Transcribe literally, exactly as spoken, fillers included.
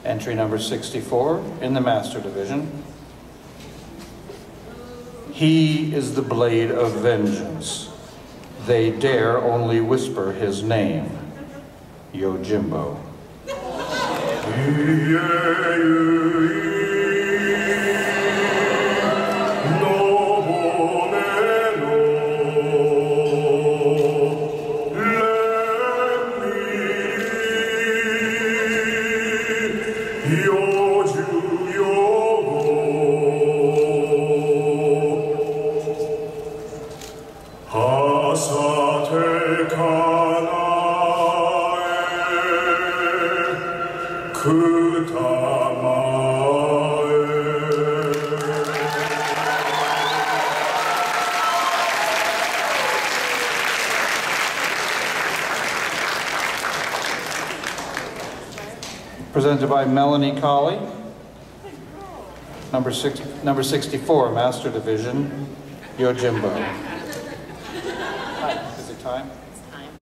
Entry number sixty-four in the Master Division. He is the blade of vengeance. They dare only whisper his name. Yojimbo. Presented by Melanie Colley, number six, number sixty-four, Master Division, Yojimbo. Hi, is it time?